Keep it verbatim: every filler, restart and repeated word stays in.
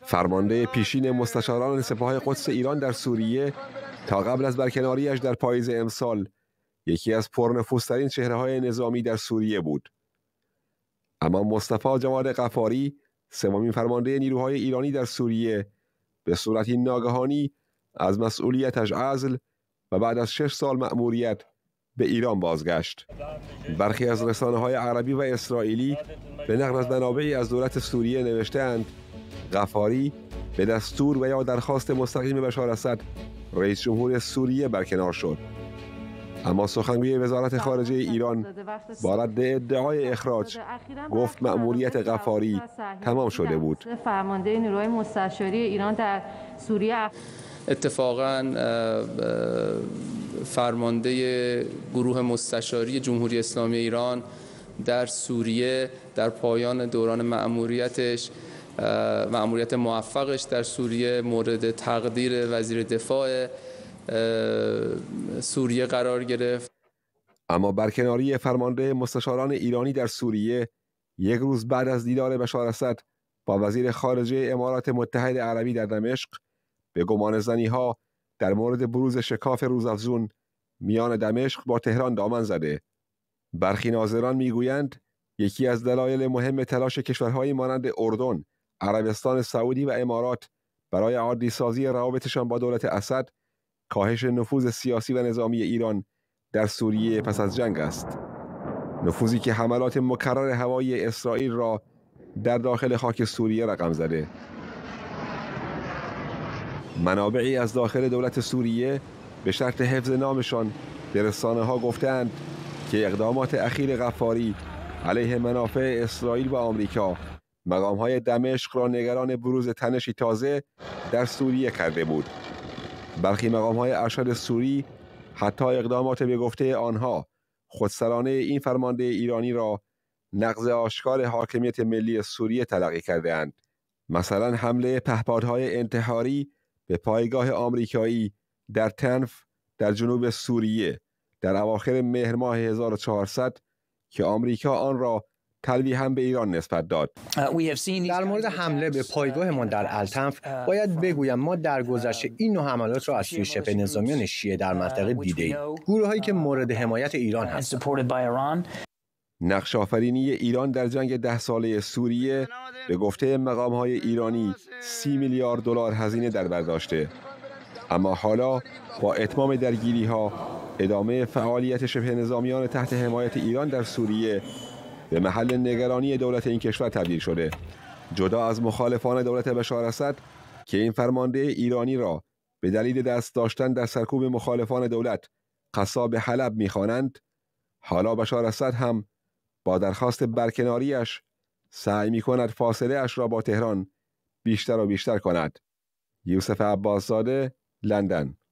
فرمانده پیشین مستشاران سپاه قدس ایران در سوریه تا قبل از برکناریش در پاییز امسال یکی از پرنفوذترین چهره‌های نظامی در سوریه بود. اما مصطفی جواد غفاری، سومین فرمانده نیروهای ایرانی در سوریه، به صورتی ناگهانی از مسئولیتش عزل و بعد از شش سال مأموریت به ایران بازگشت. برخی از رسانه‌های عربی و اسرائیلی به نقل از منابعی از دولت سوریه نوشته‌اند غفاری به دستور و یا درخواست مستقیم بشار اسد رئیس جمهور سوریه برکنار شد. اما سخنگوی وزارت خارجه ایران با رد ادعای اخراج گفت مأموریت غفاری تمام شده بود. فرمانده نیروهای مستشاری ایران در سوریه اتفاقاً فرمانده گروه مستشاری جمهوری اسلامی ایران در سوریه در پایان دوران مأموریتش مأموریت موفقش در سوریه مورد تقدیر وزیر دفاع سوریه قرار گرفت. اما برکناری فرمانده مستشاران ایرانی در سوریه یک روز بعد از دیدار بشار اسد با وزیر خارجه امارات متحده عربی در دمشق به گمان زنی‌ها در مورد بروز شکاف روزافزون میان دمشق با تهران دامن زده. برخی ناظران میگویند یکی از دلایل مهم تلاش کشورهایی مانند اردن، عربستان سعودی و امارات برای عادی سازی روابطشان با دولت اسد کاهش نفوذ سیاسی و نظامی ایران در سوریه پس از جنگ است. نفوذی که حملات مکرر هوایی اسرائیل را در داخل خاک سوریه رقم زده. منابعی از داخل دولت سوریه به شرط حفظ نامشان به رسانه‌ها گفتند که اقدامات اخیر غفاری علیه منافع اسرائیل و آمریکا مقام‌های دمشق را نگران بروز تنشی تازه در سوریه کرده بود. برخی مقام‌های ارشد سوری حتی اقدامات به گفته آنها خودسرانه این فرمانده ایرانی را نقض آشکار حاکمیت ملی سوریه تلقی کرده‌اند. مثلا حمله پهپادهای انتحاری به پایگاه آمریکایی در تنف در جنوب سوریه در اواخر مهر ماه هزار و چهارصد که آمریکا آن را تلویح هم به ایران نسبت داد. در مورد حمله به پایگاهمان در التنف باید بگویم ما در گذشته این نوع حملات را از سوی شبه نظامیان شیعه در منطقه دیده‌ایم، گروه‌هایی که مورد حمایت ایران هستند. نقش آفرینی ایران در جنگ ده ساله سوریه به گفته مقام‌های ایرانی سی میلیارد دلار هزینه در بر داشته. اما حالا با اتمام درگیری‌ها ادامه فعالیت شبه نظامیان تحت حمایت ایران در سوریه به محل نگرانی دولت این کشور تبدیل شده. جدا از مخالفان دولت بشار اسد که این فرمانده ایرانی را به دلیل دست داشتن در سرکوب مخالفان دولت قصاب حلب می‌خوانند، حالا بشار اسد هم با درخواست برکناریش سعی می‌کند فاصله اش را با تهران بیشتر و بیشتر کند. یوسف عباس زاده، لندن.